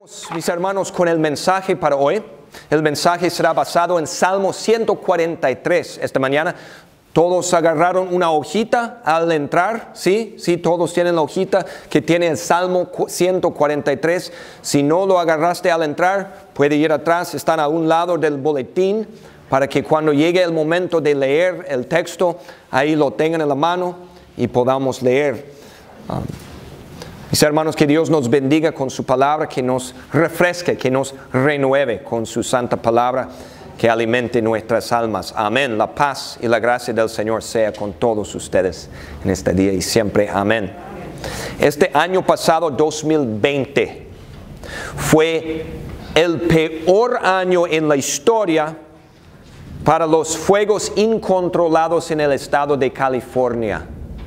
Mis hermanos, con el mensaje para hoy. El mensaje será basado en Salmo 143. Esta mañana todos agarraron una hojita al entrar, ¿sí? Sí, todos tienen la hojita que tiene el Salmo 143. Si no lo agarraste al entrar, puede ir atrás, están a un lado del boletín, para que cuando llegue el momento de leer el texto, ahí lo tengan en la mano y podamos leer. Mis hermanos, que Dios nos bendiga con su palabra, que nos refresque, que nos renueve con su santa palabra, que alimente nuestras almas. Amén. La paz y la gracia del Señor sea con todos ustedes en este día y siempre. Amén. Este año pasado, 2020, fue el peor año en la historia para los fuegos incontrolados en el estado de California.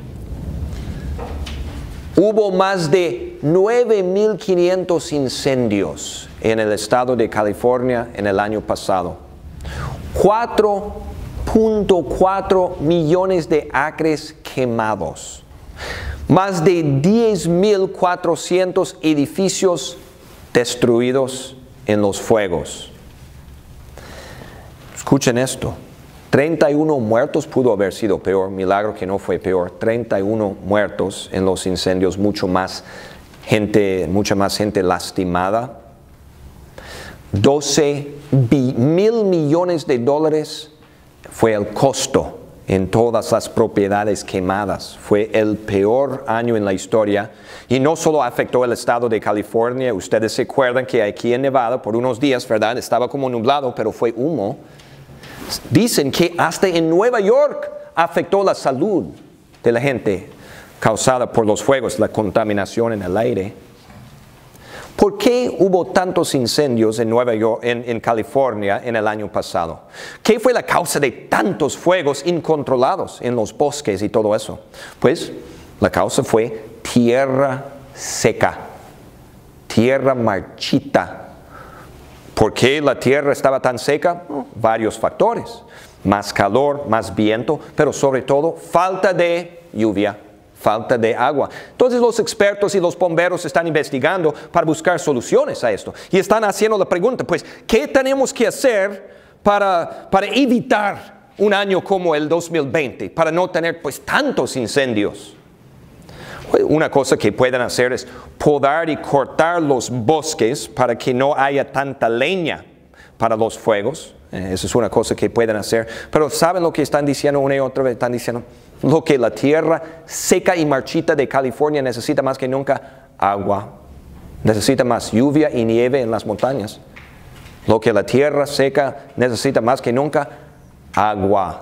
Hubo más de 9,500 incendios en el estado de California en el año pasado. 4.4 millones de acres quemados. Más de 10,400 edificios destruidos en los fuegos. Escuchen esto. 31 muertos, pudo haber sido peor, milagro que no fue peor. 31 muertos en los incendios, mucha más gente lastimada. 12,000 millones de dólares fue el costo en todas las propiedades quemadas. Fue el peor año en la historia. Y no solo afectó el estado de California. Ustedes se acuerdan que aquí en Nevada, por unos días, ¿verdad? Estaba como nublado, pero fue humo. Dicen que hasta en Nueva York afectó la salud de la gente causada por los fuegos, la contaminación en el aire. ¿Por qué hubo tantos incendios en Nueva York, en California en el año pasado? ¿Qué fue la causa de tantos fuegos incontrolados en los bosques y todo eso? Pues la causa fue tierra seca, tierra marchita. ¿Por qué la tierra estaba tan seca? Varios factores. Más calor, más viento, pero sobre todo falta de lluvia, falta de agua. Entonces los expertos y los bomberos están investigando para buscar soluciones a esto. Y están haciendo la pregunta, pues, ¿qué tenemos que hacer para evitar un año como el 2020? Para no tener, pues, tantos incendios. Una cosa que pueden hacer es podar y cortar los bosques para que no haya tanta leña para los fuegos. Esa es una cosa que pueden hacer. Pero ¿saben lo que están diciendo una y otra vez? Están diciendo lo que la tierra seca y marchita de California necesita más que nunca: agua. Necesita más lluvia y nieve en las montañas. Lo que la tierra seca necesita más que nunca: agua.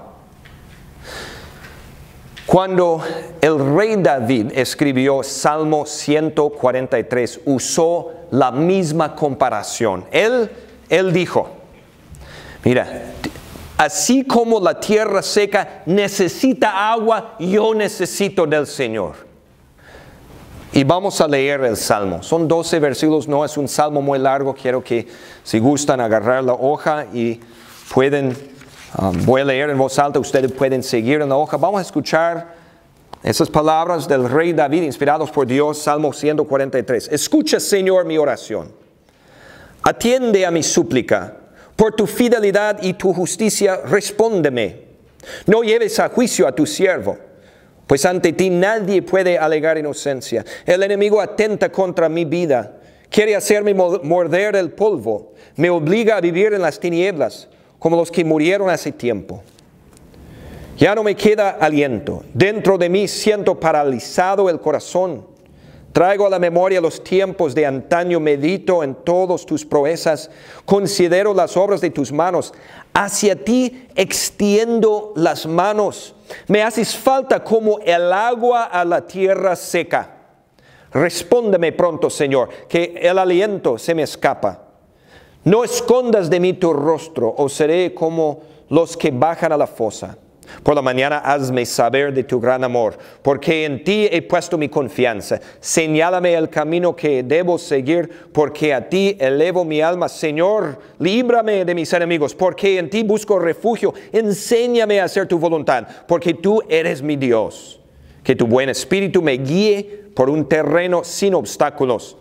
Cuando el rey David escribió Salmo 143, usó la misma comparación. Él dijo, mira, así como la tierra seca necesita agua, yo necesito del Señor. Y vamos a leer el Salmo. Son 12 versículos, no es un salmo muy largo. Quiero que, si gustan, agarrar la hoja y pueden... voy a leer en voz alta, ustedes pueden seguir en la hoja. Vamos a escuchar esas palabras del rey David, inspirados por Dios, Salmo 143. Escucha, Señor, mi oración. Atiende a mi súplica. Por tu fidelidad y tu justicia, respóndeme. No lleves a juicio a tu siervo, pues ante ti nadie puede alegar inocencia. El enemigo atenta contra mi vida. Quiere hacerme morder el polvo. Me obliga a vivir en las tinieblas, como los que murieron hace tiempo. Ya no me queda aliento. Dentro de mí siento paralizado el corazón. Traigo a la memoria los tiempos de antaño, medito en todas tus proezas, considero las obras de tus manos. Hacia ti extiendo las manos. Me haces falta como el agua a la tierra seca. Respóndeme pronto, Señor, que el aliento se me escapa. No escondas de mí tu rostro, o seré como los que bajan a la fosa. Por la mañana hazme saber de tu gran amor, porque en ti he puesto mi confianza. Señálame el camino que debo seguir, porque a ti elevo mi alma. Señor, líbrame de mis enemigos, porque en ti busco refugio. Enséñame a hacer tu voluntad, porque tú eres mi Dios. Que tu buen espíritu me guíe por un terreno sin obstáculos.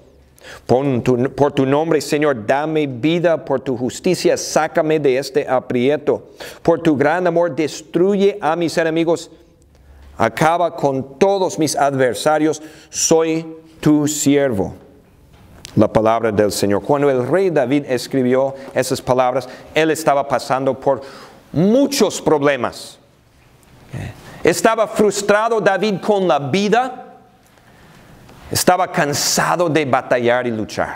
Por tu nombre, Señor, dame vida. Por tu justicia, sácame de este aprieto. Por tu gran amor, destruye a mis enemigos. Acaba con todos mis adversarios. Soy tu siervo. La palabra del Señor. Cuando el rey David escribió esas palabras, él estaba pasando por muchos problemas. Estaba frustrado David con la vida. Estaba cansado de batallar y luchar.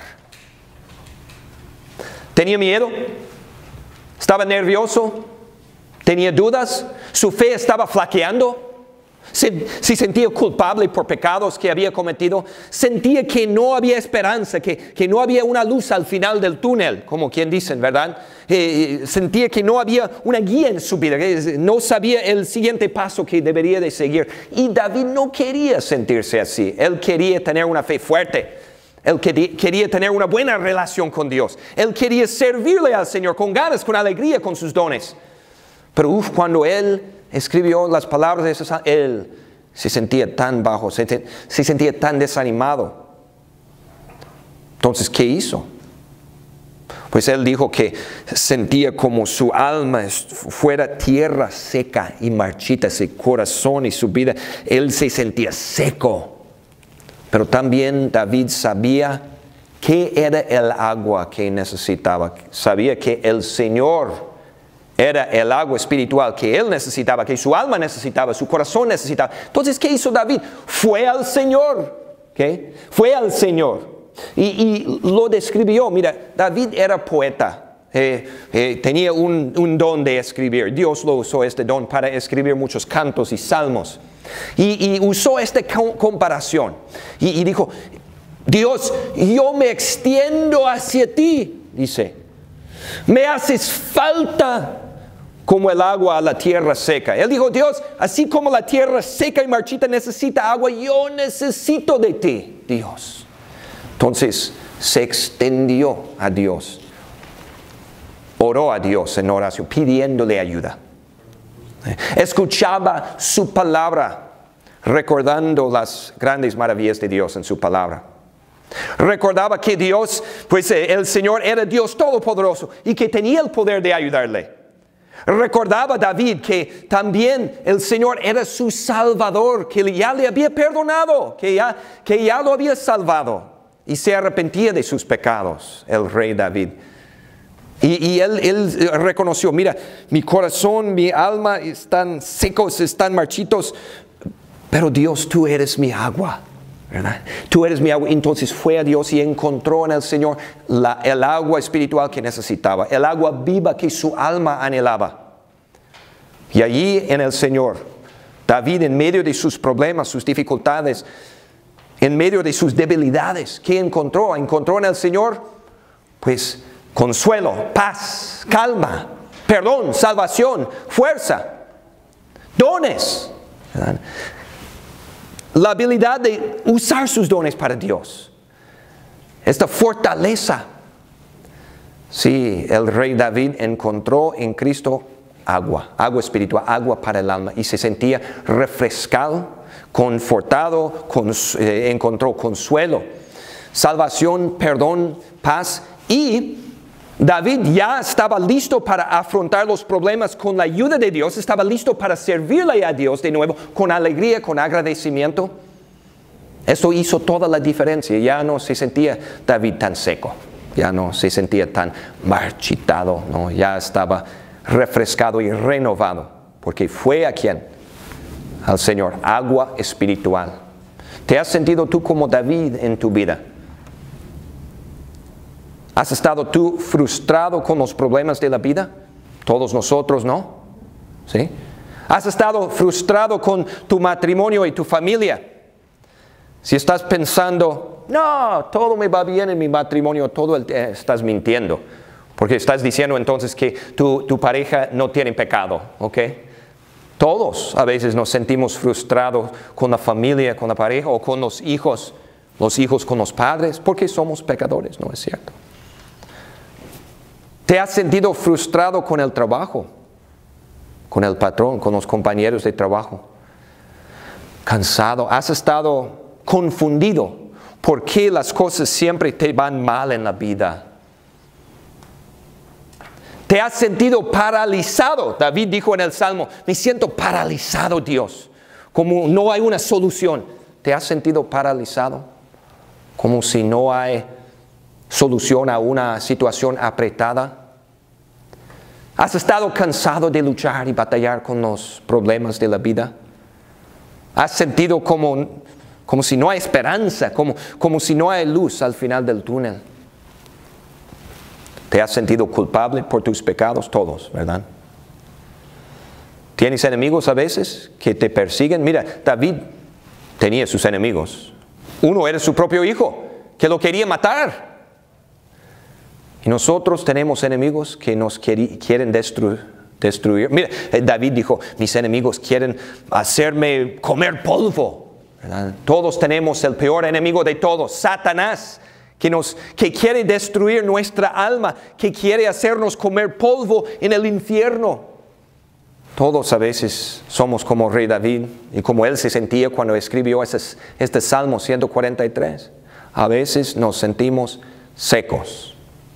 Tenía miedo. Estaba nervioso. Tenía dudas. Su fe estaba flaqueando. Se sentía culpable por pecados que había cometido. Sentía que no había esperanza, que no había una luz al final del túnel, como quien dicen, ¿verdad? Sentía que no había una guía en su vida, que no sabía el siguiente paso que debería de seguir. Y David no quería sentirse así. Él quería tener una fe fuerte. Él quería tener una buena relación con Dios. Él quería servirle al Señor con ganas, con alegría, con sus dones. Pero cuando él escribió las palabras de esas, él se sentía tan bajo, se sentía tan desanimado. Entonces, ¿qué hizo? Pues él dijo que sentía como su alma fuera tierra seca y marchita, su corazón y su vida. Él se sentía seco. Pero también David sabía qué era el agua que necesitaba. Sabía que el Señor era el agua espiritual que él necesitaba, que su alma necesitaba, su corazón necesitaba. Entonces, ¿qué hizo David? Fue al Señor. ¿Okay? Fue al Señor. Y lo describió. Mira, David era poeta. Tenía un don de escribir. Dios lo usó este don para escribir muchos cantos y salmos. Y usó esta comparación. Y dijo, Dios, yo me extiendo hacia ti, dice. Me haces falta como el agua a la tierra seca. Él dijo, Dios, así como la tierra seca y marchita necesita agua, yo necesito de ti, Dios. Entonces se extendió a Dios. Oró a Dios en oración, pidiéndole ayuda. Escuchaba su palabra, recordando las grandes maravillas de Dios en su palabra. Recordaba que Dios, pues el Señor era Dios todopoderoso y que tenía el poder de ayudarle. Recordaba David que también el Señor era su Salvador, que ya le había perdonado, que ya lo había salvado y se arrepentía de sus pecados, el rey David. Y él reconoció, mira, mi corazón, mi alma están secos, están marchitos, pero Dios, tú eres mi agua. ¿Verdad? Tú eres mi agua. Entonces fue a Dios y encontró en el Señor el agua espiritual que necesitaba, el agua viva que su alma anhelaba. Y allí en el Señor, David, en medio de sus problemas, sus dificultades, en medio de sus debilidades, ¿qué encontró? Encontró en el Señor, pues, consuelo, paz, calma, perdón, salvación, fuerza, dones, ¿verdad? La habilidad de usar sus dones para Dios. Esta fortaleza. Sí, el rey David encontró en Cristo agua espiritual, agua para el alma. Y se sentía refrescado, confortado, encontró consuelo, salvación, perdón, paz. Y David ya estaba listo para afrontar los problemas con la ayuda de Dios. Estaba listo para servirle a Dios de nuevo con alegría, con agradecimiento. Eso hizo toda la diferencia. Ya no se sentía David tan seco. Ya no se sentía tan marchitado. No, ya estaba refrescado y renovado. Porque fue a quién? Al Señor. Agua espiritual. ¿Te has sentido tú como David en tu vida? ¿Has estado tú frustrado con los problemas de la vida? Todos nosotros, ¿no? ¿Sí? ¿Has estado frustrado con tu matrimonio y tu familia? Si estás pensando, no, todo me va bien en mi matrimonio, estás mintiendo. Porque estás diciendo entonces que tu pareja no tiene pecado, ¿ok? Todos a veces nos sentimos frustrados con la familia, con la pareja o con los hijos con los padres, porque somos pecadores, ¿no es cierto? ¿Te has sentido frustrado con el trabajo? Con el patrón, con los compañeros de trabajo. Cansado. ¿Has estado confundido ¿Por qué las cosas siempre te van mal en la vida? ¿Te has sentido paralizado? David dijo en el Salmo, me siento paralizado, Dios, como no hay una solución. ¿Te has sentido paralizado? Como si no hay solución a una situación apretada. ¿Has estado cansado de luchar y batallar con los problemas de la vida? ¿Has sentido como si no hay esperanza, como si no hay luz al final del túnel? ¿Te has sentido culpable por tus pecados? Todos, ¿verdad? ¿Tienes enemigos a veces que te persiguen? Mira, David tenía sus enemigos. Uno era su propio hijo, que lo quería matar. Y nosotros tenemos enemigos que nos quieren destruir. Mira, David dijo, mis enemigos quieren hacerme comer polvo, ¿verdad? Todos tenemos el peor enemigo de todos, Satanás, que quiere destruir nuestra alma, que quiere hacernos comer polvo en el infierno. Todos a veces somos como Rey David y como él se sentía cuando escribió este Salmo 143. A veces nos sentimos secos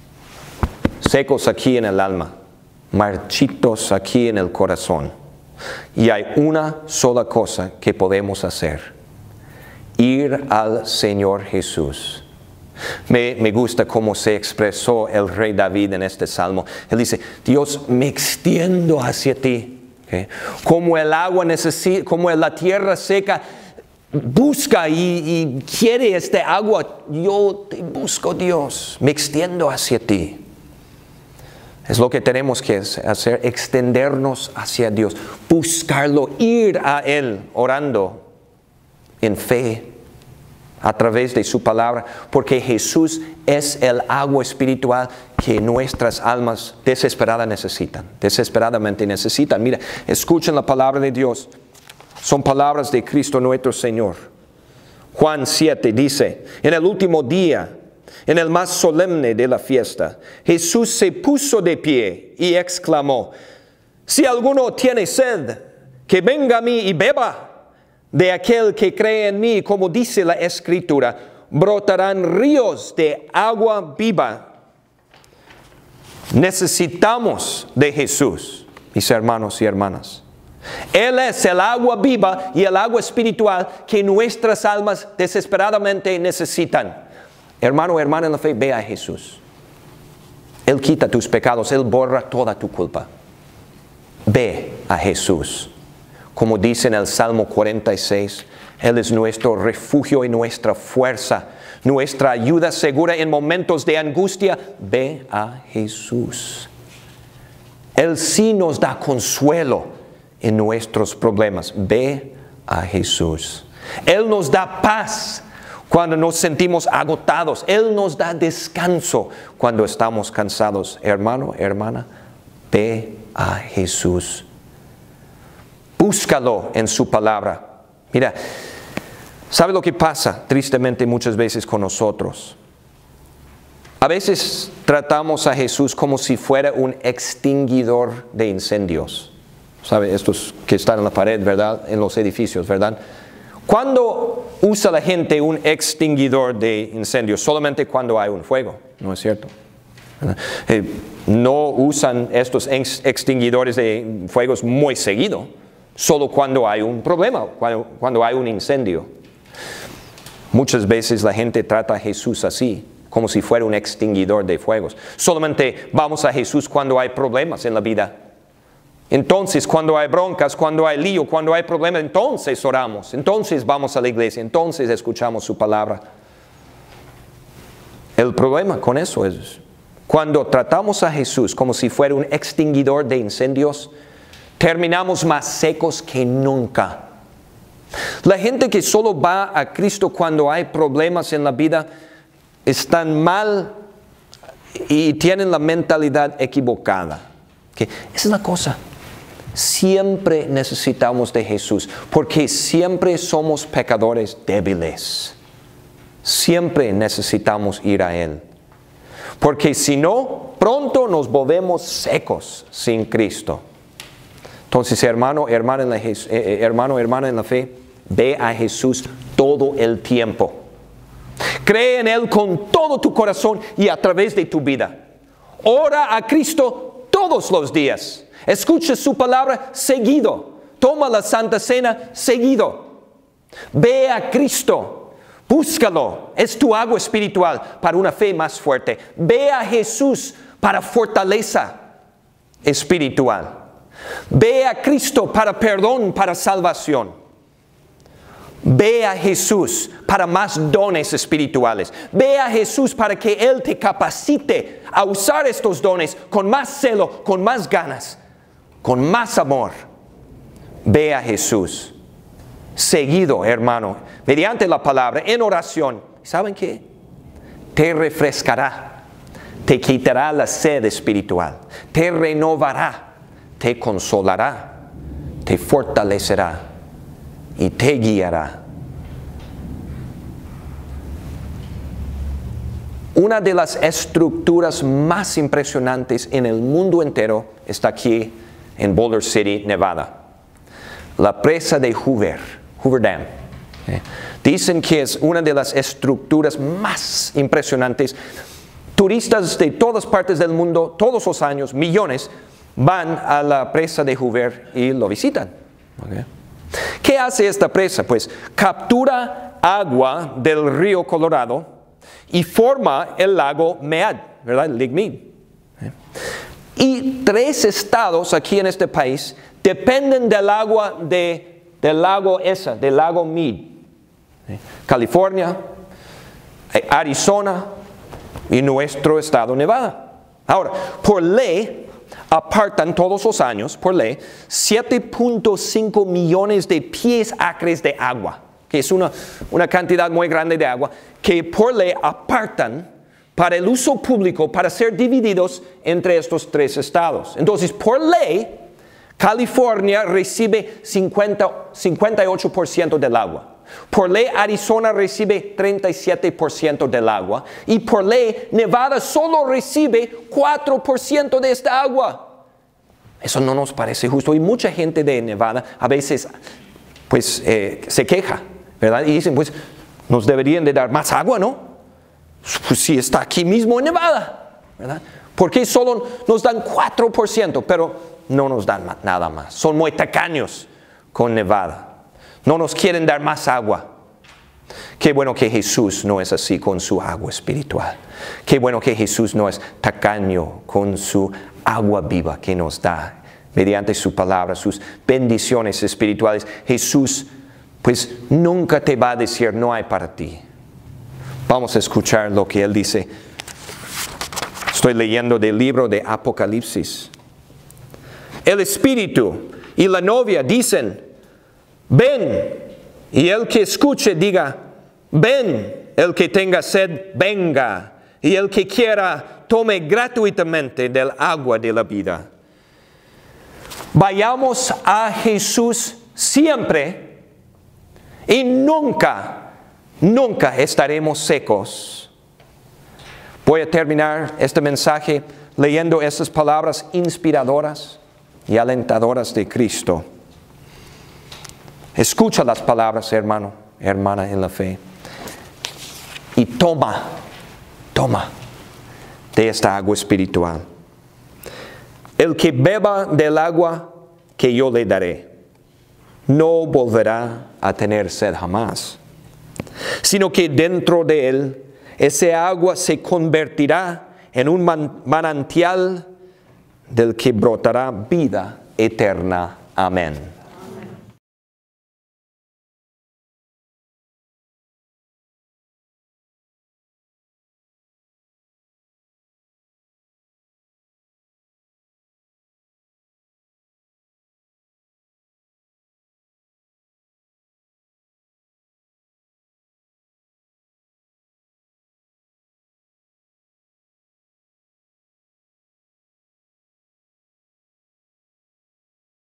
aquí en el alma, marchitos aquí en el corazón. Y hay una sola cosa que podemos hacer: ir al Señor Jesús. Me gusta cómo se expresó el rey David en este salmo. Él dice, Dios, me extiendo hacia ti. ¿Okay? Como el agua necesita, como la tierra seca busca y quiere este agua, yo te busco, Dios, me extiendo hacia ti. Es lo que tenemos que hacer, extendernos hacia Dios, buscarlo, ir a Él orando en fe a través de su palabra, porque Jesús es el agua espiritual que nuestras almas desesperadamente necesitan. Mira, escuchen la palabra de Dios. Son palabras de Cristo nuestro Señor. Juan 7 dice, en el último día, en el más solemne de la fiesta, Jesús se puso de pie y exclamó, si alguno tiene sed, que venga a mí y beba. De aquel que cree en mí, como dice la Escritura, brotarán ríos de agua viva. Necesitamos de Jesús, mis hermanos y hermanas. Él es el agua viva y el agua espiritual que nuestras almas desesperadamente necesitan. Hermano, hermana en la fe, ve a Jesús. Él quita tus pecados, Él borra toda tu culpa. Ve a Jesús. Como dice en el Salmo 46, Él es nuestro refugio y nuestra fuerza, nuestra ayuda segura en momentos de angustia. Ve a Jesús. Él sí nos da consuelo en nuestros problemas. Ve a Jesús. Él nos da paz cuando nos sentimos agotados. Él nos da descanso cuando estamos cansados. Hermano, hermana, ve a Jesús. Búscalo en su palabra. Mira, ¿sabe lo que pasa tristemente muchas veces con nosotros? A veces tratamos a Jesús como si fuera un extinguidor de incendios. ¿Sabe? Estos que están en la pared, ¿verdad? En los edificios, ¿verdad? ¿Cuándo usa la gente un extinguidor de incendios? Solamente cuando hay un fuego, ¿no es cierto? No usan estos extinguidores de fuegos muy seguido. Solo cuando hay un problema, cuando hay un incendio. Muchas veces la gente trata a Jesús así, como si fuera un extinguidor de fuegos. Solamente vamos a Jesús cuando hay problemas en la vida. Entonces, cuando hay broncas, cuando hay lío, cuando hay problemas, entonces oramos, entonces vamos a la iglesia, entonces escuchamos su palabra. El problema con eso es, cuando tratamos a Jesús como si fuera un extinguidor de incendios, terminamos más secos que nunca. La gente que solo va a Cristo cuando hay problemas en la vida están mal y tienen la mentalidad equivocada. ¿Okay? Esa es la cosa. Siempre necesitamos de Jesús porque siempre somos pecadores débiles. Siempre necesitamos ir a Él. Porque si no, pronto nos volvemos secos sin Cristo. Entonces, hermano, hermana en la fe, ve a Jesús todo el tiempo. Cree en Él con todo tu corazón y a través de tu vida. Ora a Cristo todos los días. Escucha su palabra seguido. Toma la Santa Cena seguido. Ve a Cristo. Búscalo. Es tu agua espiritual para una fe más fuerte. Ve a Jesús para fortaleza espiritual. Ve a Cristo para perdón, para salvación. Ve a Jesús para más dones espirituales. Ve a Jesús para que Él te capacite a usar estos dones con más celo, con más ganas, con más amor. Ve a Jesús. Seguido, hermano, mediante la palabra, en oración. ¿Saben qué? Te refrescará. Te quitará la sed espiritual. Te renovará. Te consolará, te fortalecerá y te guiará. Una de las estructuras más impresionantes en el mundo entero está aquí en Boulder City, Nevada. La presa de Hoover Dam. Dicen que es una de las estructuras más impresionantes. Turistas de todas partes del mundo, todos los años, millones, van a la presa de Hoover y lo visitan. Okay. ¿Qué hace esta presa? Pues captura agua del río Colorado y forma el lago Mead, ¿verdad? El Lake Mead. Y 3 estados aquí en este país dependen del agua del lago Mead. California, Arizona y nuestro estado Nevada. Ahora, por ley, apartan todos los años, por ley, 7.5 millones de pies acres de agua, que es una cantidad muy grande de agua, que por ley apartan para el uso público, para ser divididos entre estos 3 estados. Entonces, por ley, California recibe 58% del agua. Por ley, Arizona recibe 37% del agua. Y por ley, Nevada solo recibe 4% de esta agua. Eso no nos parece justo. Y mucha gente de Nevada a veces pues, se queja, ¿verdad? Y dicen, pues, nos deberían de dar más agua, ¿no? Pues si está aquí mismo en Nevada, ¿verdad? ¿Por qué solo nos dan 4%? Pero no nos dan nada más. Son muy tacaños con Nevada. No nos quieren dar más agua. Qué bueno que Jesús no es así con su agua espiritual. Qué bueno que Jesús no es tacaño con su agua viva que nos da mediante su palabra, sus bendiciones espirituales. Jesús, pues nunca te va a decir no hay para ti. Vamos a escuchar lo que Él dice. Estoy leyendo del libro de Apocalipsis. El Espíritu y la novia dicen, ven, y el que escuche diga, ven, el que tenga sed, venga, y el que quiera, tome gratuitamente del agua de la vida. Vayamos a Jesús siempre y nunca estaremos secos. Voy a terminar este mensaje leyendo estas palabras inspiradoras y alentadoras de Cristo. Escucha las palabras, hermano, hermana en la fe. Y toma de esta agua espiritual. El que beba del agua que yo le daré, no volverá a tener sed jamás, sino que dentro de él, ese agua se convertirá en un manantial del que brotará vida eterna. Amén.